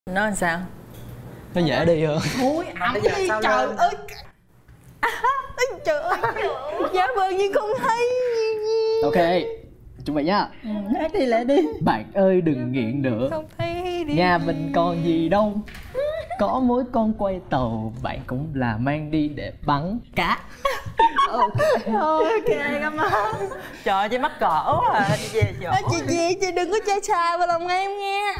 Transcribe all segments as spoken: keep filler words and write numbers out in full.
Nó làm sao? Nó dễ đi hơn. Ôi ẩm đi trời ơi. Trời ơi, giả vờ như không thấy. Ok, chuẩn bị nhá. Ừ, nói đi lại đi. Bạn ơi đừng nghiện nữa, không thấy đi. nhà mình còn gì đâu. Có mỗi con quay tàu, bạn cũng là mang đi để bắn cá. Ok, ok, cảm ơn. Trời ơi, chị mắc cỡ quá à. Chị về chỗ. Chị về, chị đừng có chơi xà vào lòng em nghe.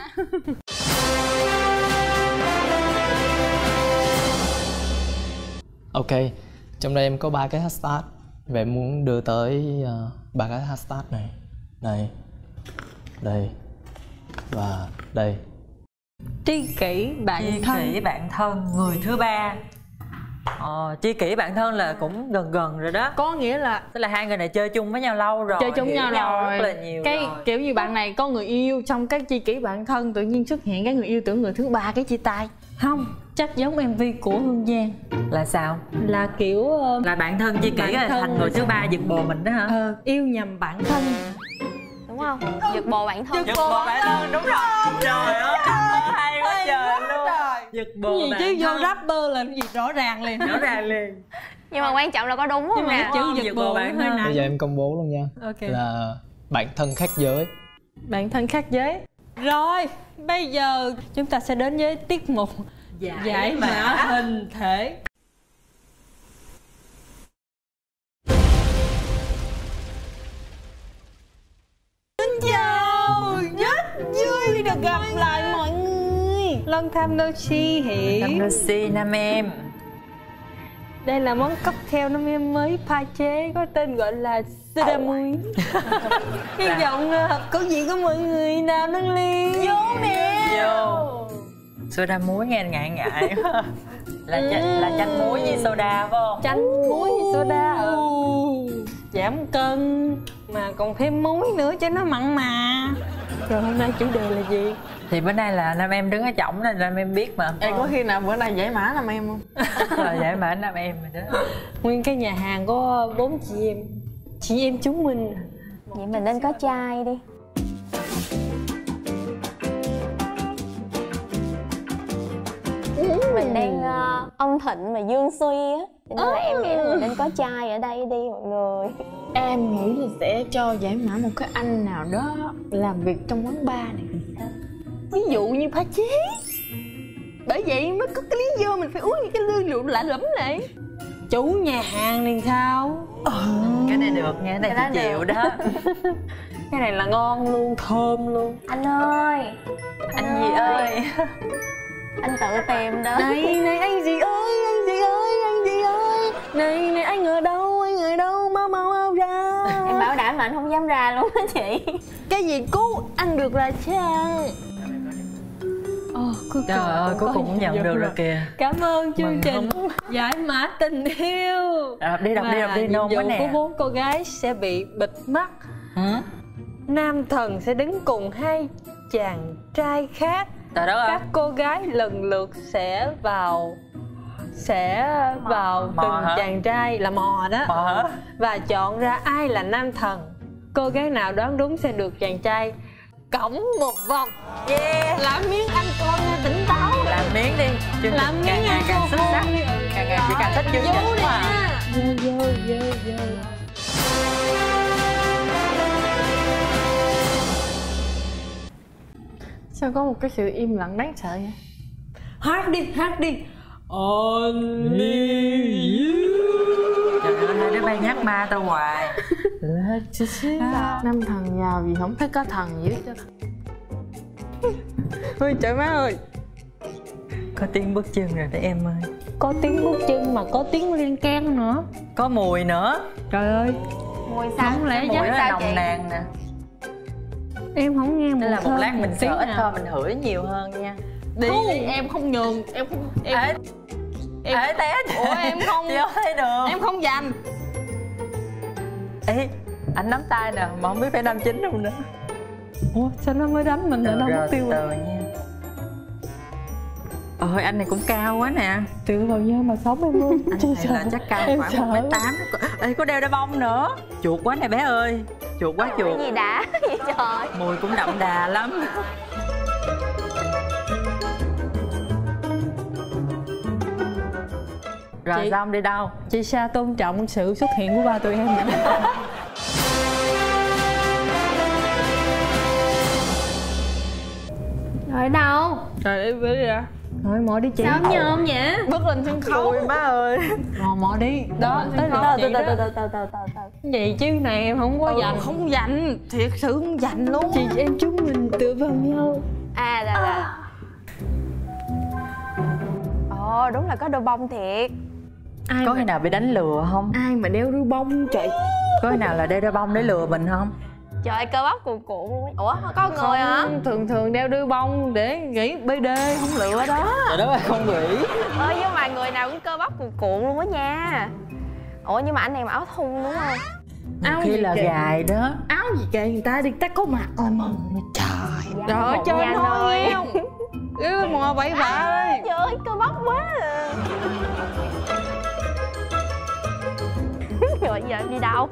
Ok, trong đây em có ba cái hashtag. Vậy em muốn đưa tới ba uh, cái hashtag này. Đây, đây và đây. Tri kỷ bạn Tri thân. kỷ bạn thân, người thứ ba. Ờ, tri kỷ bạn thân là cũng gần gần rồi đó. Có nghĩa là tức là hai người này chơi chung với nhau lâu rồi, chơi chung hiểu nhau, nhau rồi rất là nhiều cái rồi. kiểu như bạn này có người yêu, trong cái tri kỷ bạn thân tự nhiên xuất hiện cái người yêu tưởng người thứ ba, cái chia tay. Không, chắc giống em vê của Hương Giang. Là sao? Là kiểu uh, là bạn thân tri kỷ là thành người thứ ba giật bồ mình đó hả? Ờ, yêu nhầm bạn thân. Đúng không? Giật bồ bạn thân. Giật bồ bạn thân, đúng rồi. Trời ơi, hay quá trời luôn. Giật bồ gì bạn chứ vô thân. rapper là cái gì rõ ràng liền. Rõ ràng liền. Nhưng mà quan trọng là có đúng không nè? Chữ giật bồ bạn hơi nặng. Bây giờ em công bố luôn nha. Ok. Là bạn thân khác giới. Bạn thân khác giới. Rồi, bây giờ chúng ta sẽ đến với tiết mục Giải, giải mã hình thể. Xin chào, rất vui được gặp lại mọi người. Long time no see hỉ. Long time no see nam em. Đây là món cocktail nam em mới pha chế có tên gọi là soda muối. Hy vọng hợp khẩu vị của mọi người nào nâng ly. Vô nè. Vô. Soda muối nghe ngại ngại quá. Là ừ. chanh, là chanh muối với soda phải không? Chanh muối với soda. Ừ. Giảm cân mà còn thêm muối nữa cho nó mặn mà. Rồi hôm nay chủ đề là gì? Thì bữa nay là nam em đứng ở trỏng nên nam em biết mà. Ê, có khi nào bữa nay giải mã nam em không? Là giải mã nam em rồi đó. Nguyên cái nhà hàng có bốn chị em. Chị em chúng mình. Vậy mình nên có chai đi. Mình đang uh, ông Thịnh mà Dương Suy á, cho nên là em nghĩ là mình nên có trai ở đây đi mọi người. Em nghĩ là sẽ cho giải mã một cái anh nào đó làm việc trong quán bar này thì sao? Ví dụ như pha chế. Bởi vậy mới có cái lý do mình phải uống những cái ly rượu lạ lẫm này. Chủ nhà hàng thì sao? Ừ. Cái này được nha, cái này chị chịu đó. Cái này là ngon luôn, thơm luôn. Anh ơi, anh, anh gì ơi? Anh tự tìm đó. Này này anh gì ơi, anh gì ơi, anh gì ơi. Này này anh ở đâu, anh ở đâu, mau mau mau ra. Em bảo đảm là anh không dám ra luôn á chị. Cái gì cứu anh được là chăng? Oh, trời ơi, cuối cùng cũng nhận được rồi kìa. Cảm ơn chương trình giải mã tình yêu. À, đi đọc, đi đọc, đi nôn quá nè. Nhiệm vụ của bốn cô gái sẽ bị bịt mắt. Ừ? Nam thần sẽ đứng cùng hai chàng trai khác. Các cô gái lần lượt sẽ vào sẽ mò. vào mò từng hả? Chàng trai là mò đó mò hả? Và chọn ra ai là nam thần. Cô gái nào đoán đúng sẽ được chàng trai cõng một vòng. Yeah. Làm miếng anh coi nha, tỉnh táo. Làm miếng đi. Chương làm miếng càng ngày càng xuất sắc. Càng ngày chỉ càng thích chương trình quá. Vô vô vô vô. Sao có một cái sự im lặng đáng sợ vậy? Hát đi, hát đi. Only you. Trời ơi, hai đứa bay nhắc ma tao hoài. Nam thần giàu gì không thấy có thần gì hết. Ôi trời má ơi. Có tiếng bước chân rồi đấy em ơi. Có tiếng bước chân mà có tiếng liên can nữa. Có mùi nữa. Trời ơi. Mùi sao? Không lẽ mùi nó là nồng nàn nè. Em không nghe mùi. Nên là một lát mình sợ ít nào. thôi, mình hửi nhiều hơn nha. Đi, đi em không nhường, em không em Ê, em Ê, té ủa em không chị thấy được. Em không giành. Ê, anh nắm tay nè, mà không biết phải đâm chính không nữa. Ủa sao nó mới đánh mình nữa, nó mất tiêu rồi nha. Ôi anh này cũng cao quá nè. Tự vào nhau mà sống em luôn. Anh này là chắc cao khoảng một mét tám. Ê, có đeo đai bông nữa. Chuột quá nè bé ơi. Chuột quá chuột. Cái gì đã vậy trời. Mùi cũng đậm đà lắm. Rồi chị... xong đi đâu? Chị Sa tôn trọng sự xuất hiện của ba tụi em nữa. Rồi đâu? Trời đi đi ra. Rồi mò đi chị. Sao nhôm vậy? Bước lên sân khấu. Ôi má ơi. Mò mò đi. Đó, tới lượt chị đó. Từ từ từ từ từ từ. Gì chứ này em không có dành. Không dành, thiệt sự không dành luôn. Chị em chúng mình tựa vào nhau. À là là. Ồ đúng là có đôi bông thiệt. Ai có khi nào bị đánh lừa không? Ai mà đeo đôi bông chị? Có khi nào là đeo đôi bông để lừa mình không? Trời ơi, cơ bắp cuồn cuộn luôn ấy. Ủa có người không, hả? Thường thường đeo đôi bông để nghĩ bê đê không lựa đó. Trời đó không nghĩ. Ơi nhưng mà người nào cũng cơ bắp cuồn cuộn luôn á nha. Ủa nhưng mà anh này mặc áo thun đúng không? Áo khi là gài đó. Áo gì kệ người ta đi, ta có mặt rồi mà. Trời. Dạ, trời chơi thôi nghe không? Cứ mò bậy bạ đi. Trời ơi cơ bắp quá à. Rồi giờ em đi đâu?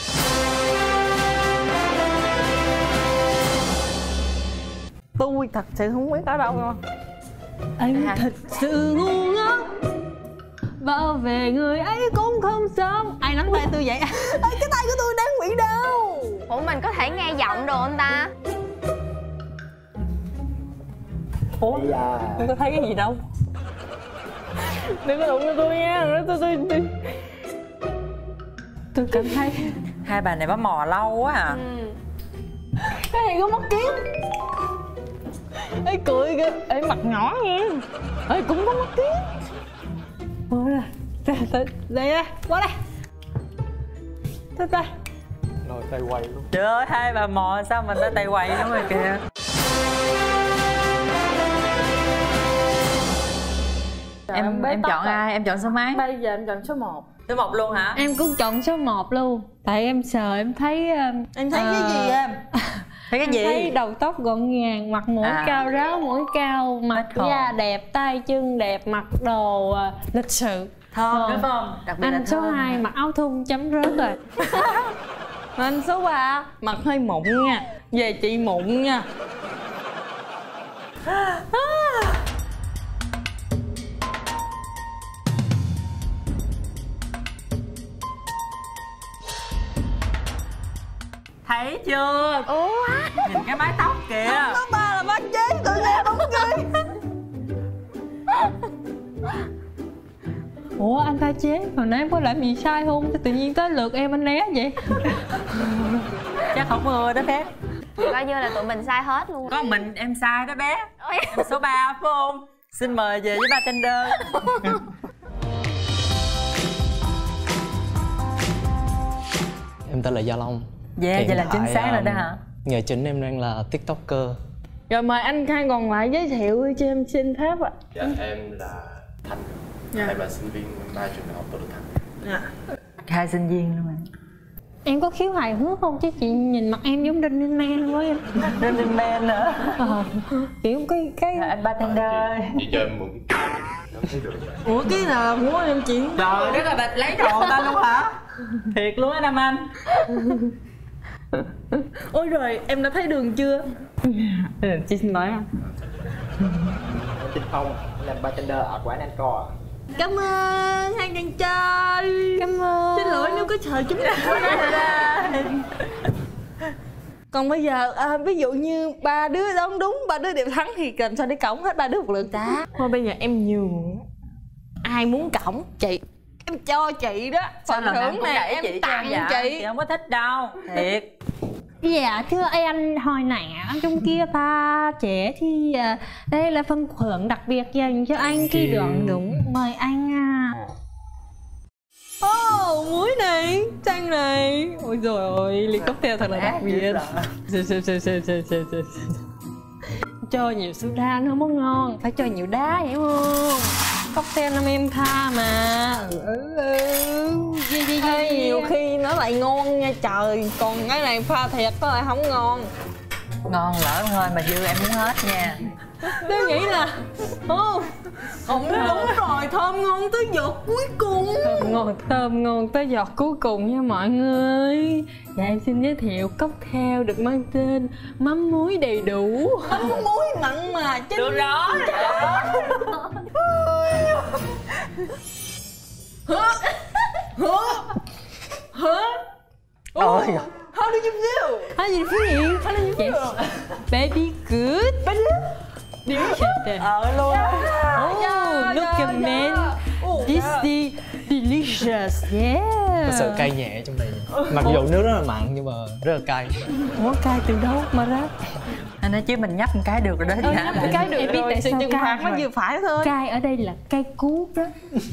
Tôi thật sự không biết ở đâu rồi. Anh à. Thật sự ngu ngốc, bảo vệ người ấy cũng không xong. Ai nắm tay tôi vậy? Ê, cái tay của tôi đang bị đau. Ủa mình có thể nghe giọng đồ không ta? Ủa tôi có thấy cái gì đâu. Đừng có đụng cho tôi nha. Tôi tôi tôi tôi cảm thấy hai bà này bám mò lâu quá à. Ừ. Cái này có mắt kiếm. Ê cười kìa. Ê mặt nhỏ nha. Ê cũng có mắt kiếm. Ủa là đây đây đây qua đây. Tới đây. Rồi tay quay luôn. Trời ơi hai bà mò sao mình tới tay quay đúng rồi kìa. Em em chọn ai? Em chọn số mấy? Bây giờ em chọn số một. Số một luôn hả? Em cũng chọn số một luôn. Tại em sờ em thấy em thấy uh, cái gì em? Thấy cái gì? Em thấy đầu tóc gọn gàng, mặt mũi à. cao ráo, mũi cao, mặt da đẹp, tay chân đẹp, mặc đồ uh, lịch sự. Thơm đúng không? Đặc biệt anh là số hai mặc áo thun chấm rớt rồi. Anh số ba mặt hơi mụn nha. Về chị mụn nha. Thấy chưa? Ủa? Nhìn cái mái tóc kìa. Số ba là bác chế tự nhiên đúng ghê. Ủa anh pha chế, hồi nãy em có làm gì sai không? Tự nhiên tới lượt em anh né vậy. Chắc không mưa đó bé. Coi như là tụi mình sai hết luôn. Có mình em sai đó bé. Em số ba phải không? Xin mời về với bartender. Em tên là Gia Long. Dạ, yeah, vậy là chính xác rồi đó hả? Nghề chính em đang là tiktoker. Rồi mời anh Khang còn lại giới thiệu cho em xin phép ạ. Dạ em là Thành. Dạ. Hai bạn sinh viên ba trường đại học Tô Đức Thắng. Dạ. Hai sinh viên luôn anh. Em có khiếu hài hước không chứ chị nhìn mặt em giống Đinh Ninh Man quá em. Đinh Ninh Man nữa. Ờ, kiểu cái cái à, anh bartender. À, chị, chị cho em mượn cái thấy được. Ủa cái nào muốn em chị? Trời đất ơi, bà lấy đồ ta luôn hả? Thiệt luôn á Nam Anh. Ôi rồi em đã thấy đường chưa? Chị xin lỗi anh. Trinh Phong làm bartender ở quán Anchor. Cảm ơn hai chàng trai. Cảm ơn. Xin lỗi nếu có chờ chúng ta. Còn bây giờ à, ví dụ như ba đứa đón đúng, ba đứa đều thắng thì làm sao để cõng hết ba đứa một lượt ta? Thôi bây giờ em nhường. Ai muốn cõng chị em cho chị đó. Phần thưởng này em chị tặng chị. Chị không có thích đâu. Thiệt. Dạ thưa anh, hồi nãy trong kia ba trẻ thì uh, đây là phần thưởng đặc biệt dành cho anh khi đoạn đúng. Mời anh à. Ồ, oh, muối này, chanh này. Ôi dồi ôi, ly cocktail thật là đặc biệt. Cho nhiều soda nó mới ngon, phải cho nhiều đá hiểu không? Cocktail năm em tha mà. Ừ, ừ. Gì, gì, gì. Nhiều khi nó lại ngon nha trời. Còn cái này pha thiệt nó lại không ngon. Ngon lỡ thôi mà dư em muốn hết nha. Tôi nghĩ là oh, không đúng rồi, thơm ngon tới giọt cuối cùng. Thơm ngon, thơm ngon tới giọt cuối cùng nha mọi người. Dạ em xin giới thiệu cocktail được mang tên mắm muối đầy đủ. Mắm muối mặn mà chứ. Được rồi. Yes. Baby good. Delicious. Ờ luôn. Oh, look at man. This is delicious. Yeah. Thật sự cay nhẹ trong này. Mặc dù nước rất là mặn nhưng mà rất là cay. Ủa cay từ đâu mà ra? Anh nói chứ mình nhấp một cái được rồi đó. Ừ, nhấp một cái được em rồi. biết tại Sự sao trừng cay phạt nó rồi. vừa phải thôi. Cay ở đây là cay cuốc đó.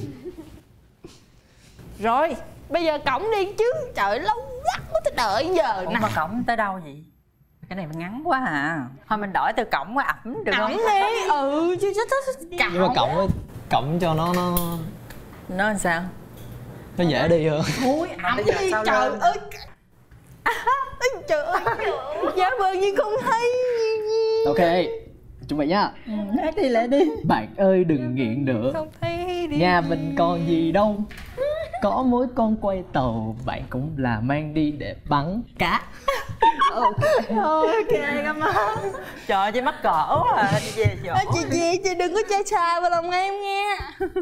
Rồi, bây giờ cổng đi chứ. Trời lâu quá có thể đợi giờ Ủa nè. mà cổng tới đâu vậy? Cái này ngắn quá à. Thôi mình đổi từ cổng qua ẩm được Ẩm không? đi. Ừ chứ chứ cổng. Nhưng mà cổng ấy, cổng cho nó nó Nó làm sao? nó dễ đi hơn. Ôi ẩm bây giờ đi sao trời lên? ơi. Ôi trời ơi. Giả vờ như không thấy. Ok, chuẩn bị nhá. Hát đi lại đi. Bạn ơi đừng nghiện nữa, Không thấy đi. nhà mình còn gì đâu. Có mỗi con quay tàu, bạn cũng là mang đi để bắn cá. Ok cảm ơn. Trời ơi, chị mắc cỡ quá à. Chị về chỗ. Chị chị chị đừng có chơi xà vào lòng em nha.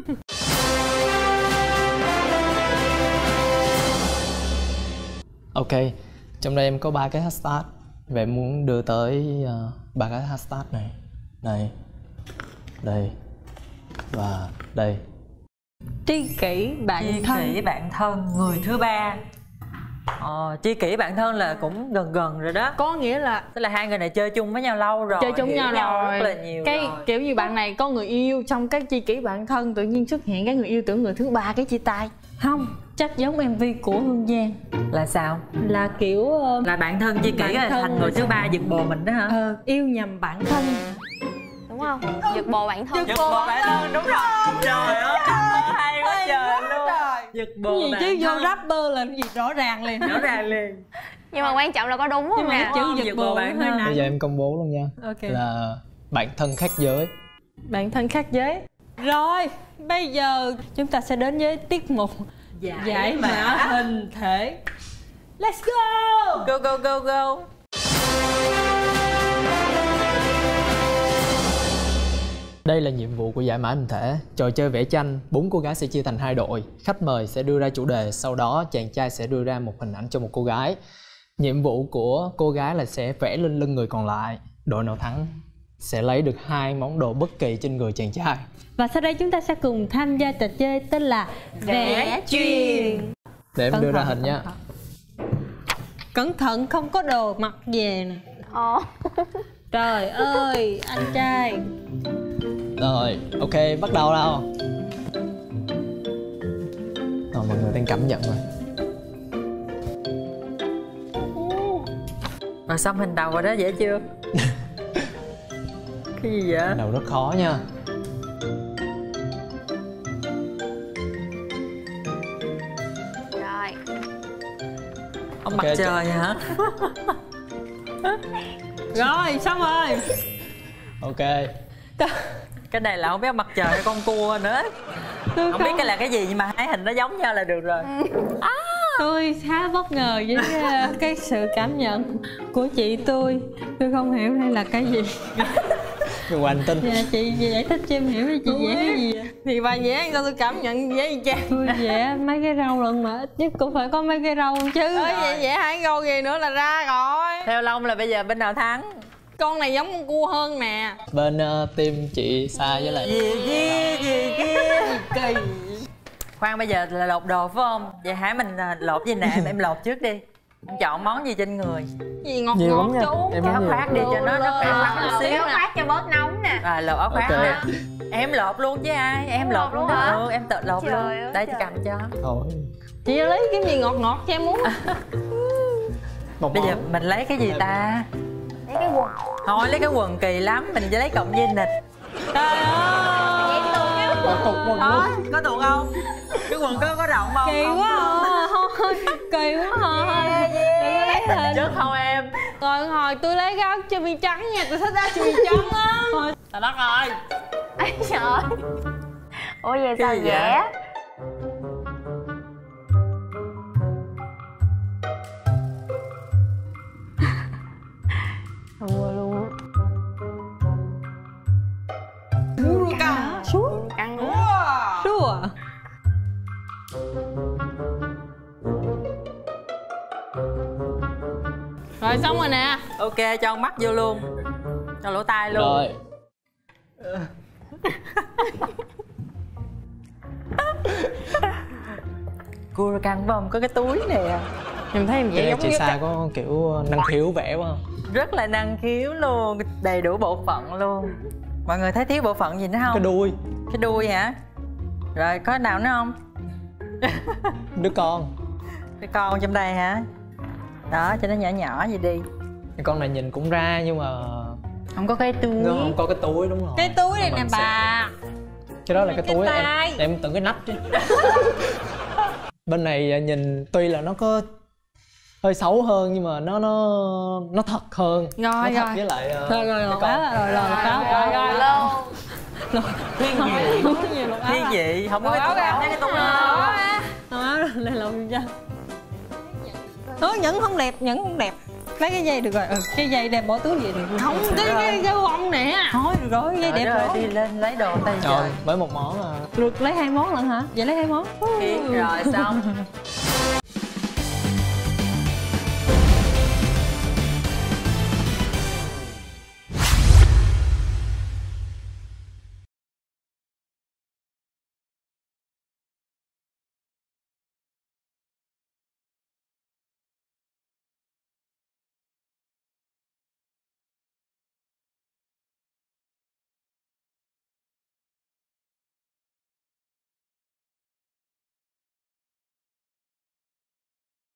Ok, trong đây em có ba cái hashtag. Và em muốn đưa tới ba uh, cái hashtag này. Đây, đây và đây. Tri kỷ bạn Tri thân. kỷ bạn thân người thứ ba. Ờ, tri kỷ bạn thân là cũng gần gần rồi đó. Có nghĩa là Tức là hai người này chơi chung với nhau lâu rồi, chơi chung hiểu nhau rồi. rất là nhiều cái rồi. kiểu như bạn này có người yêu, trong cái tri kỷ bạn thân tự nhiên xuất hiện cái người yêu tưởng người thứ ba cái chia tay. Không, chắc giống em vê của Hương Giang. Là sao? Là kiểu uh, Là bạn thân tri kỷ Bạn là thân thành người thứ ba giật bồ mình đó hả? ờ, yêu nhầm bạn thân. Đúng không? Giật bồ bạn thân. Giật bồ bạn thân, đúng rồi. Trời ơi, hay quá trời luôn. Giật bồ Cái gì bạn chứ vô thân. rapper là cái gì rõ ràng liền. Rõ ràng liền. Nhưng mà quan trọng là có đúng Nhưng không mà nè? cái chữ Giật giật bồ bồ bạn hơi thân. nặng. Bây giờ em công bố luôn nha. Ok. Là bạn thân khác giới. Bạn thân khác giới. Rồi, bây giờ chúng ta sẽ đến với tiết mục Giải, giải mã hình thể. Let's go. Go go go go. Đây là nhiệm vụ của giải mã hình thể. Trò chơi vẽ tranh, bốn cô gái sẽ chia thành hai đội. Khách mời sẽ đưa ra chủ đề, sau đó chàng trai sẽ đưa ra một hình ảnh cho một cô gái. Nhiệm vụ của cô gái là sẽ vẽ lên lưng người còn lại. Đội nào thắng sẽ lấy được hai món đồ bất kỳ trên người chàng trai. Và sau đây chúng ta sẽ cùng tham gia trò chơi tên là vẽ chuyên. Để em Cẩn đưa ra thận, hình nha. cẩn thận. Cẩn thận không có đồ mặc về nè. Ồ. Trời ơi, anh trai. Rồi, ok, bắt đầu nào. Rồi, mọi người đang cảm nhận rồi. Rồi xong hình đầu rồi đó, dễ chưa? Cái gì vậy? Đầu rất khó nha. Rồi. Ông Ok, mặt chị- trời hả? Rồi, xong rồi. Ok. Cái này là không biết ông mặt trời hay con cua nữa. Tôi Không biết cái là cái gì nhưng mà hai hình nó giống nhau là được rồi. Tôi khá bất ngờ với uh, cái sự cảm nhận của chị tôi. Tôi không hiểu đây là cái gì. Nhưng mà anh tin. Dạ chị giải thích cho em hiểu đi, chị vẽ cái gì vậy? Thì bà vẽ sao tôi cảm nhận vẽ gì chang. Tôi vẽ mấy cái râu lần mà ít nhất cũng phải có mấy cái râu chứ. Ơi vậy vẽ hai râu gì nữa là ra rồi. Theo Long là bây giờ bên nào thắng? Con này giống con cua hơn nè. Bên uh, team chị Sa với lại Gì kia, gì kia. Kỳ. Khoan, bây giờ là lột đồ phải không? Vậy hãy mình à, lột gì nè, em, em lột trước đi. Em chọn món gì trên người? Gì ngọt nhiều ngọt lắm nha. chú. Em Cái áo muốn nhiều. khoác đi cho nó nó khỏe khoắn một xíu. Áo khoác cho bớt nóng nè. Rồi lột áo khoác Ok. nè. Em lột luôn chứ ai? Em Em lột lột luôn luôn đó. hả? Ừ, em tự lột Trời luôn. ơi, Đây chị trời. cầm cho. Thôi. Chị lấy cái gì ngọt ngọt cho em muốn. Một Bây giờ món. mình lấy cái gì ta? Lấy cái quần. Thôi lấy cái quần kỳ lắm, mình chỉ lấy cọng dây nịt. Trời ơi. Vậy tụi cái quần. Cục quần Đó, luôn. có tuột không? Cái quần có có rộng không? Kỳ Không. quá à. Thôi, kỳ quá à. Đừng có lấy hình. Trước không em? Rồi hồi tôi lấy cái áo sơ mi trắng nha, tôi thích áo sơ mi trắng lắm. Thôi, trời đất ơi. Ây trời ơi. Ủa vậy Cái sao gì vậy? vẽ? Thua luôn á. Căng xuống. Căng luôn. Sure. Rồi xong rồi nè. Ừ Ok, cho mắt vô luôn. Cho lỗ tai luôn. Rồi. Cua căng phải không? Có cái túi nè. Em thấy em vậy Cái giống chị như Sa có kiểu năng khiếu vẽ quá không? Rất là năng khiếu luôn. Đầy đủ bộ phận luôn. Mọi người thấy thiếu bộ phận gì nữa không? Cái đuôi. Cái đuôi hả? Rồi có nào nữa không? Đứa con. Cái con trong đây hả? Đó, cho nó nhỏ nhỏ vậy đi. Cái con này nhìn cũng ra nhưng mà không có cái túi. nó không có cái túi, đúng rồi. Cái túi này Mà nè mình sẽ- bà. Cái đó là cái Cái túi em, tay. em tưởng cái nắp chứ. Bên này nhìn tuy là nó có hơi xấu hơn nhưng mà nó nó nó thật hơn. Rồi, nó thật rồi. với lại uh, Rồi rồi lột áo rồi rồi lột áo rồi, rồi rồi, rồi. Thiên vị. Không có gì lột áo. Thiên vị, không có cái Lột áo túi ra. không, cái túi Lột đó. áo ra. Lột áo ra, lại lột cho. Thôi nhẫn không đẹp, nhẫn không đẹp. Lấy cái dây được rồi, ừ, cái dây đem bỏ túi vậy được. Không, cái cái cái bông nè. Thôi được rồi, cái dây Rồi, đẹp rồi, rồi. đi lên lấy đồ tay Rồi, trời. với một món à, Được lấy hai món lần hả? Vậy lấy hai món. Rồi xong.